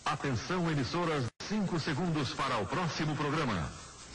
Atenção, emissoras, 5 segundos para o próximo programa.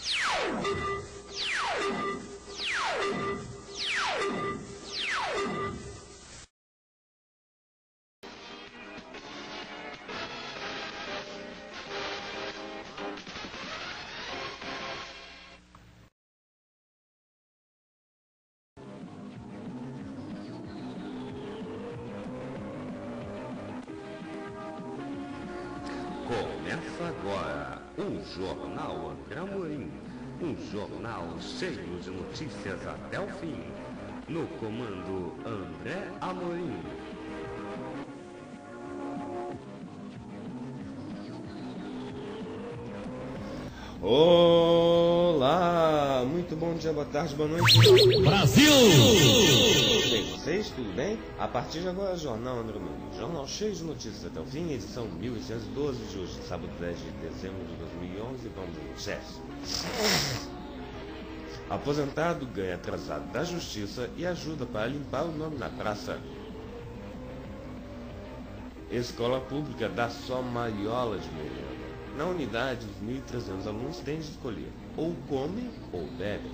Começa agora o Jornal André Amorim, um jornal cheio de notícias até o fim. No comando André Amorim. Olá, muito bom dia, boa tarde, boa noite. Brasil! Tudo bem com vocês? Tudo bem? A partir de agora, Jornal André Amorim, jornal cheio de notícias até o fim, edição 1812 de hoje, sábado 10 de dezembro de 2011, vamos ao manchetes. Aposentado ganha atrasado da justiça e ajuda para limpar o nome na praça. Escola pública dá só maiola de merenda. Na unidade, os 1.300 alunos têm de escolher, ou comem ou bebem.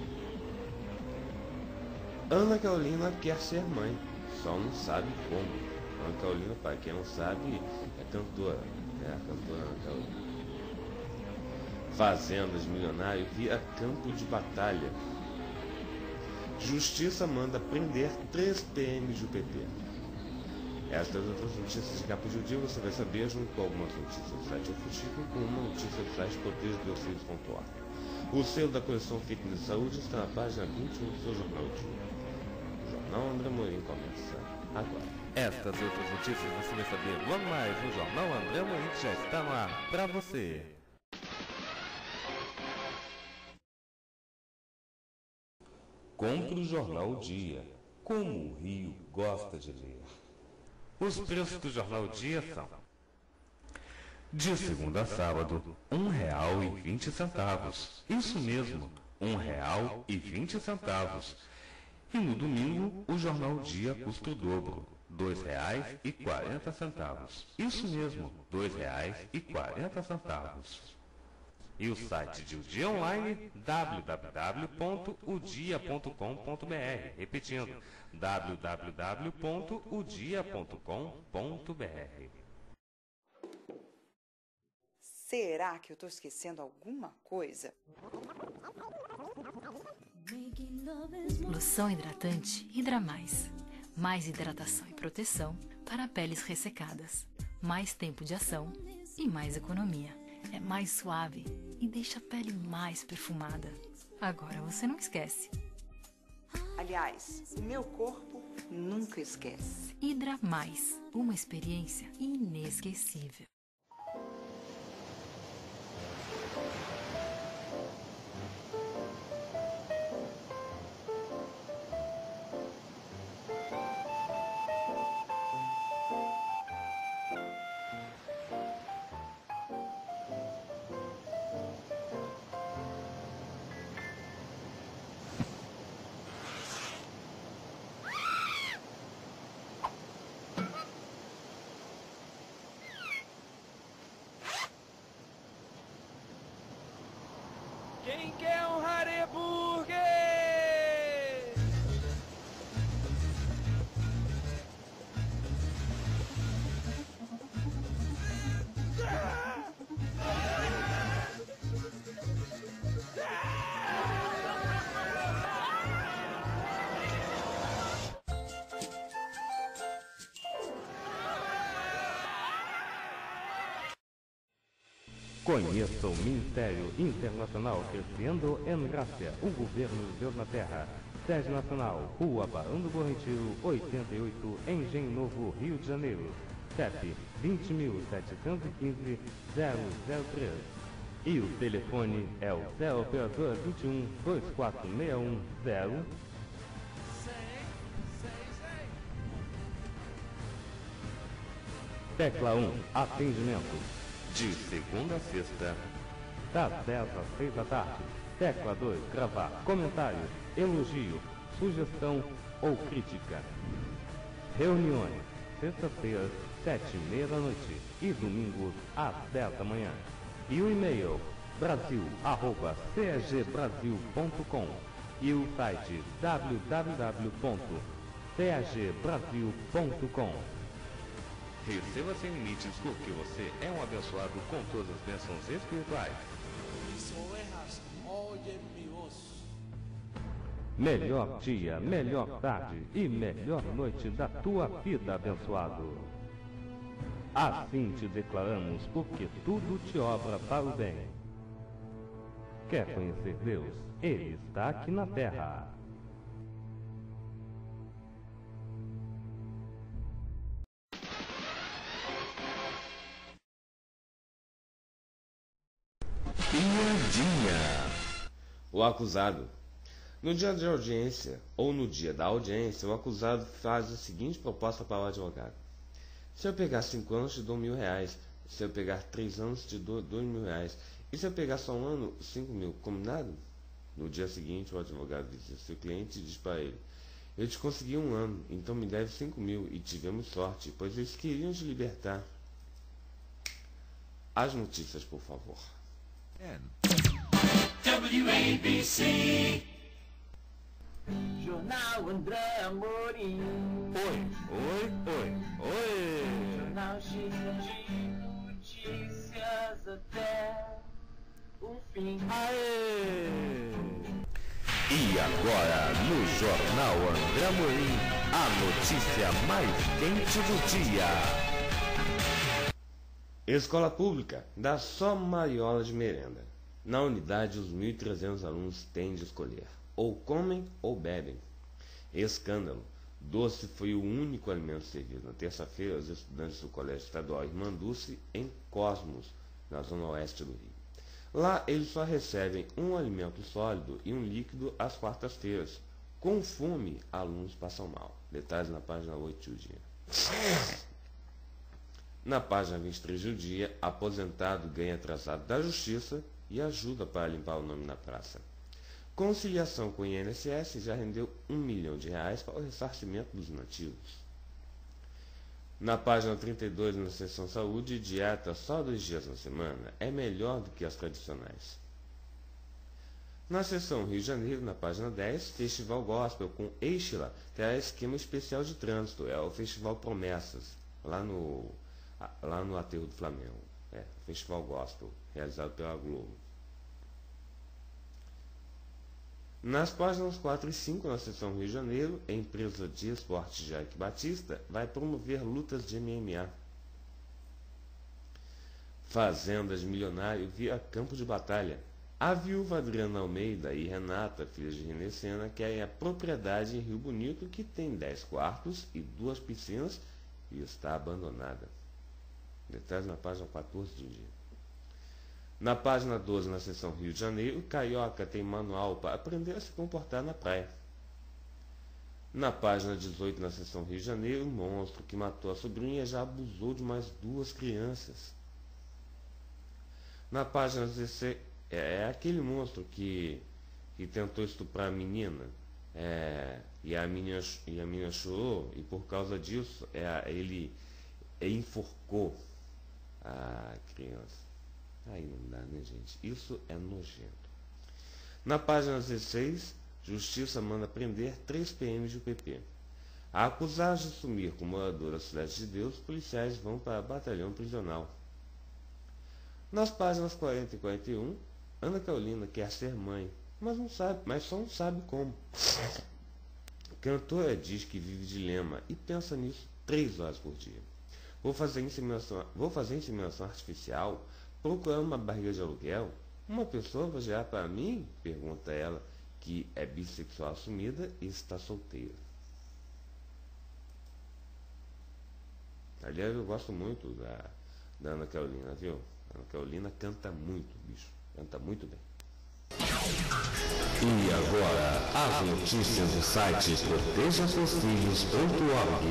Ana Carolina quer ser mãe, só não sabe como. Ana Carolina, para quem não sabe, é cantora. É a cantora Ana Carolina. Fazendas milionário via campo de batalha. Justiça manda prender 3 PMs do PT. Estas outras notícias de capa de dia você vai saber junto com algumas notícias do site Ofutico com uma notícia do site protejodeucílios.org. O selo da coleção Fitness e Saúde está na página 21 do seu jornal de dia. O Jornal André Amorim começa agora. Estas e outras notícias você vai saber logo mais no Jornal André Amorim, que já está no ar para você. Compre o Jornal Dia, como o Rio gosta de ler. Os preços do Jornal Dia são: de segunda a sábado, R$1,20. Isso mesmo, R$1,20. E no domingo, o Jornal Dia custa o dobro, R$2,40. Isso mesmo, R$2,40. E o site de O Dia Online, www.odia.com.br. Repetindo, www.odia.com.br. Será que eu estou esquecendo alguma coisa? Loção hidratante Hidra Mais. Mais hidratação e proteção para peles ressecadas. Mais tempo de ação e mais economia. É mais suave e deixa a pele mais perfumada. Agora você não esquece. Aliás, o meu corpo nunca esquece. Hidra Mais, uma experiência inesquecível. Quem quer um Hareburger? Conheça o Ministério Internacional Crescendo en Gracia, o governo de Deus na Terra. Sede Nacional, Rua Barão do Bom Retiro, 88, Engenho Novo, Rio de Janeiro. CEP 20.715-003. E o telefone é o 0 operador 21 24610. Tecla 1, atendimento. De segunda a sexta, das 10 às 6 da tarde. Tecla 2, gravar comentário, elogio, sugestão ou crítica. Reuniões, sextas-feiras, 7h30 da noite e domingos às 10 da manhã. E o e-mail brasil@cagbrasil.com e o site www.cagbrasil.com. Receba sem limites porque você é um abençoado com todas as bênçãos espirituais. Mis ovejas oyen mi voz. Melhor dia, melhor tarde e melhor noite da tua vida, abençoado. Assim te declaramos, porque tudo te obra para o bem. Quer conhecer Deus? Ele está aqui na terra. Piadinha. O acusado. No dia de audiência, ou no dia da audiência, o acusado faz a seguinte proposta para o advogado. Se eu pegar 5 anos, te dou R$1.000. Se eu pegar 3 anos, te dou R$2.000. E se eu pegar só um ano, 5.000. Combinado? No dia seguinte, o advogado visita seu cliente e diz para ele: eu te consegui 1 ano, então me deve 5.000 e tivemos sorte, pois eles queriam te libertar. As notícias, por favor. WABC. Jornal André Amorim. Oi. Jornal cheio de notícias até o fim. E agora, no Jornal André Amorim, a notícia mais quente do dia. Escola pública dá só mariola de merenda. Na unidade, os 1.300 alunos têm de escolher: ou comem ou bebem. Escândalo. Doce foi o único alimento servido na terça-feira aos estudantes do Colégio Estadual Irmã Dulce, em Cosmos, na zona oeste do Rio. Lá, eles só recebem um alimento sólido e um líquido às quartas-feiras. Com fome, alunos passam mal. Detalhes na página 8 do dia. Na página 23 do dia, aposentado ganha atrasado da Justiça e ajuda para limpar o nome na praça. Conciliação com o INSS já rendeu R$1 milhão para o ressarcimento dos nativos. Na página 32, na seção Saúde, dieta só 2 dias na semana é melhor do que as tradicionais. Na seção Rio de Janeiro, na página 10, Festival Gospel com Eixila terá esquema especial de trânsito. É o Festival Promessas, lá no Aterro do Flamengo. É, Festival Gospel, realizado pela Globo. Nas páginas 4 e 5, na seção Rio de Janeiro, a empresa de esportes Jack Batista vai promover lutas de MMA. Fazenda de milionário via campo de batalha. A viúva Adriana Almeida e Renata, filha de Renê Sena, querem a propriedade em Rio Bonito, que tem 10 quartos e 2 piscinas e está abandonada. Detalhes na página 14 do dia. Na página 12, na seção Rio de Janeiro, Carioca tem manual para aprender a se comportar na praia. Na página 18, na seção Rio de Janeiro, o monstro que matou a sobrinha já abusou de mais 2 crianças. Na página 16, é aquele monstro que tentou estuprar a menina, e a menina chorou, e por causa disso ele enforcou a criança. Aí não dá, né, gente? Isso é nojento. Na página 16, Justiça manda prender 3 PMs do PP. Acusados de sumir com morador da Cidade de Deus, policiais vão para batalhão prisional. Nas páginas 40 e 41, Ana Carolina quer ser mãe, mas só não sabe como. Cantora diz que vive dilema e pensa nisso 3 horas por dia. Vou fazer inseminação artificial, procurar uma barriga de aluguel. Uma pessoa vai gerar para mim? Pergunta ela, que é bissexual assumida e está solteira. Aliás, eu gosto muito da Ana Carolina, viu? A Ana Carolina canta muito, bicho. Canta muito bem. E agora, as notícias do site protejasseusfilhos.org.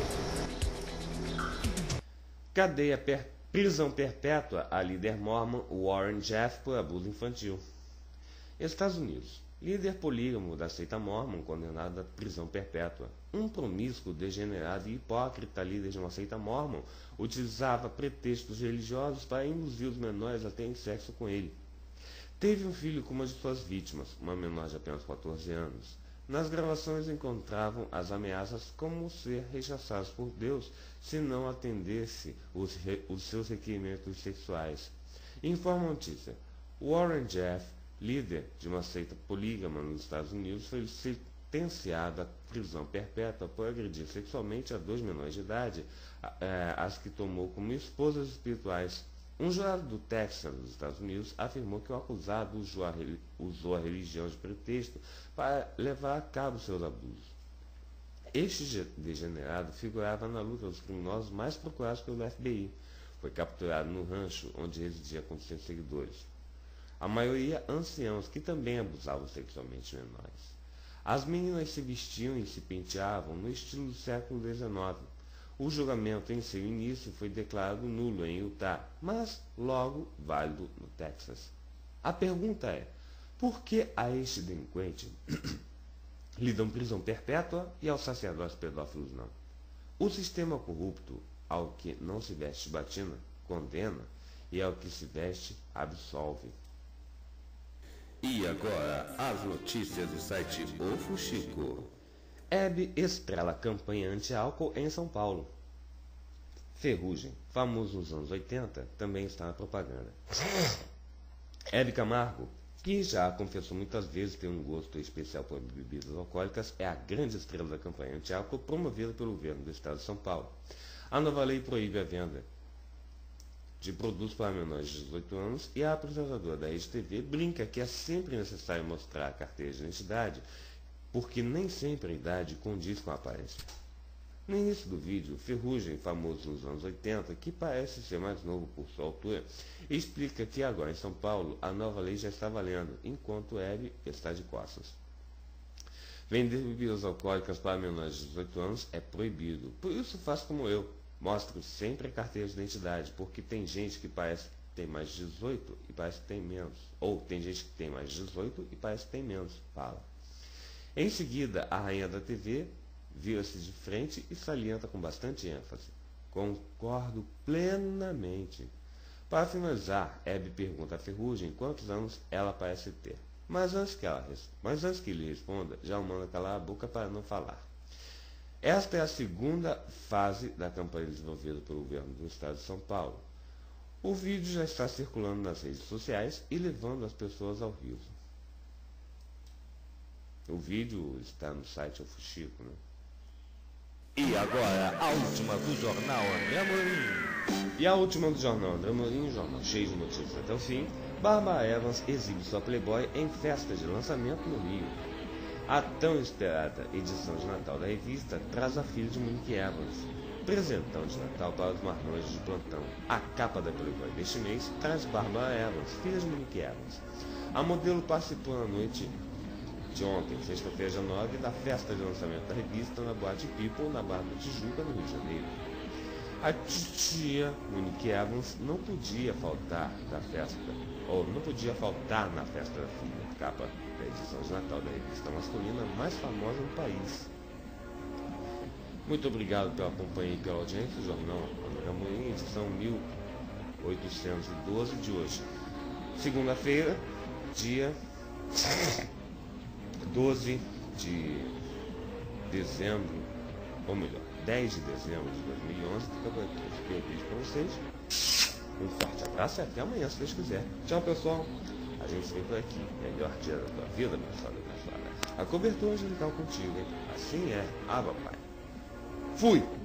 Prisão perpétua a líder mormon Warren Jeffs por abuso infantil. Estados Unidos. líder polígamo da seita Mormon, condenado à prisão perpétua. Um promíscuo, degenerado e hipócrita líder de uma seita Mormon utilizava pretextos religiosos para induzir os menores a terem sexo com ele. Teve um filho com uma de suas vítimas, uma menor de apenas 14 anos. Nas gravações encontravam as ameaças como ser rechaçados por Deus se não atendesse os seus requerimentos sexuais. Informa a notícia. Warren Jeff, líder de uma seita polígama nos Estados Unidos, foi sentenciado à prisão perpétua por agredir sexualmente a 2 menores de idade, as que tomou como esposas espirituais. Um jurado do Texas, dos Estados Unidos, afirmou que o acusado usou a religião de pretexto para levar a cabo seus abusos. Este degenerado figurava na luta dos criminosos mais procurados pelo FBI. Foi capturado no rancho onde residia com seus seguidores. A maioria anciãos que também abusavam sexualmente de menores. As meninas se vestiam e se penteavam no estilo do século XIX. O julgamento em seu início foi declarado nulo em Utah, mas logo válido no Texas. A pergunta é, por que a este delinquente lhe dão prisão perpétua e aos sacerdotes pedófilos não? O sistema corrupto, ao que não se veste batina, condena, e ao que se veste, absolve. E agora, as notícias do site O Fuxico. Hebe estrela campanha anti-álcool em São Paulo. Ferrugem, famoso nos anos 80, também está na propaganda. Hebe Camargo, que já confessou muitas vezes ter um gosto especial por bebidas alcoólicas, é a grande estrela da campanha anti-álcool promovida pelo governo do estado de São Paulo. A nova lei proíbe a venda de produtos para menores de 18 anos e a apresentadora da Rede TV brinca que é sempre necessário mostrar a carteira de identidade, porque nem sempre a idade condiz com a aparência. No início do vídeo, Ferrugem, famoso nos anos 80, que parece ser mais novo por sua altura, explica que agora em São Paulo a nova lei já está valendo, enquanto Hebe está de costas. Vender bebidas alcoólicas para menores de 18 anos é proibido, por isso faça como eu, mostre sempre a carteira de identidade, porque tem gente que parece que tem mais de 18 e parece que tem menos, ou tem gente que tem mais de 18 e parece que tem menos, fala. Em seguida, a rainha da TV vira-se de frente e salienta com bastante ênfase. Concordo plenamente. Para finalizar, Hebe pergunta a Ferrugem quantos anos ela parece ter. Mas antes que ele responda, já o manda calar a boca para não falar. Esta é a segunda fase da campanha desenvolvida pelo governo do estado de São Paulo. O vídeo já está circulando nas redes sociais e levando as pessoas ao riso. O vídeo está no site O Fuxico, né? E agora, a última do jornal André Amorim. E a última do jornal André Amorim, jornal cheio de notícias até o fim. Bárbara Evans exibe sua Playboy em festa de lançamento no Rio. A tão esperada edição de Natal da revista traz a filha de Monique Evans. Presentão de Natal para os marmanjos de plantão. A capa da Playboy deste mês traz Bárbara Evans, filha de Monique Evans. A modelo participou na noite de ontem, sexta-feira, dia 9, da festa de lançamento da revista na Boate People, na Barra da Tijuca, no Rio de Janeiro. A titia Monique Evans não podia faltar na festa da filha, capa da edição de Natal da revista masculina mais famosa do país. Muito obrigado pela companhia e pela audiência do jornal André Amorim, edição 1812 de hoje. Segunda-feira, dia 12 de dezembro, ou melhor, 10 de dezembro de 2011, que acabou aqui. Fiquei o vídeo para vocês. Um forte abraço e até amanhã, se Deus quiser. Tchau, pessoal. A gente se vê por aqui. Melhor dia da tua vida, abençoada, abençoada. A cobertura angelical contigo, hein? Assim é. Papai. Fui!